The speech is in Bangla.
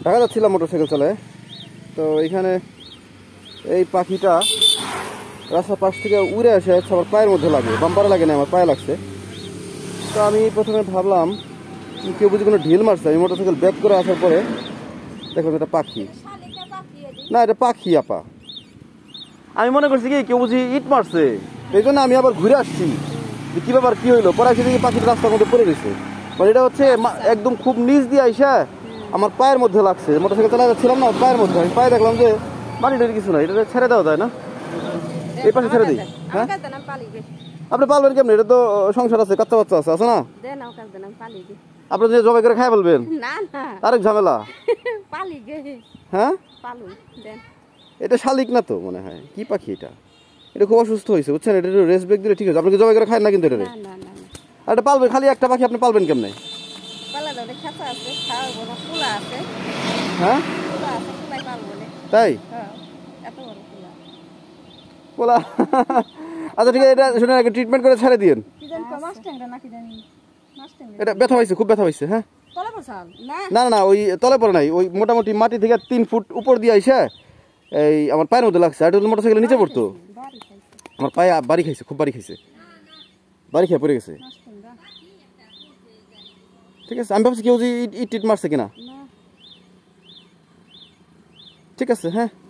ঢাকা যাচ্ছিলাম মোটরসাইকেল চালায়, তো এইখানে এই পাখিটা রাস্তার পাশ থেকে উড়ে আসে আমার পায়ের মধ্যে লাগে, বাম্পারে লাগে না, আমার পায়ে লাগছে। তো আমি প্রথমে ভাবলাম কেউ বুঝি কোনো ঢিল মারছে। আমি মোটরসাইকেল ব্যাক করে আসার পরে দেখলাম এটা পাখি না, এটা পাখি আপা। আমি মনে করছি কি কেউ বুঝি ইট মারছে, এই জন্য আমি আবার ঘুরে আসছি যে কী ব্যাপার কী হইলো। পরে আসে দেখি পাখিটা রাস্তার মধ্যে পড়ে গেছে। মানে এটা হচ্ছে একদম খুব নিচ দিয়ে আইসা আমার পায়ের মধ্যে লাগছে। মোটরসাইকেল চালা যাচ্ছিলাম না, পায়ের মধ্যে। আমি পায়ে দেখলাম যে মাটিটার কিছু না, এটা ছেড়ে দেওয়া যায় না, এই পাশে ছেড়ে দিই। হ্যাঁ আপনি পালবেন কেমন? এটা তো সংসার আছে, বাচ্চা বাচ্চা আছে, আছে না? আপনি যে জবাই করে খাই বলবেন আরেক ঝামেলা। হ্যাঁ এটা শালিক না তো মনে হয়, কি পাখি এটা? এটা খুব অসুস্থ হয়েছে বুঝছেন, এটা রেস্ট ব্রেক দিলে ঠিক আছে। আপনি কি জবাই করে খায় না কিন্তু এটা? আর এটা পালবেন, খালি একটা পাখি আপনি পালবেন কেমনে? হ্যাঁ তাই বলা। আচ্ছা ঠিক আছে, এটা শুনে আগে ট্রিটমেন্ট করে ছেড়ে দিন। এটা ব্যথা হয়েছে, খুব ব্যথা হয়েছে। হ্যাঁ না না না, ওই তলে পড়ে নাই, ওই মোটামুটি মাটি থেকে 3 ফুট উপর দিয়ে আইসা এই আমার পায়ের মধ্যে লাগছে। আর এটা মোটরসাইকেলের নিচে পড়তো, আমার পায়ে বাড়ি খাইছে, খুব বাড়ি খাইছে, বাড়ি খেয়ে পড়ে গেছে। ঠিক আছে, আমি ভাবছি কেউ যে ইট টিট মারছে কিনা। ঠিক আছে, হ্যাঁ।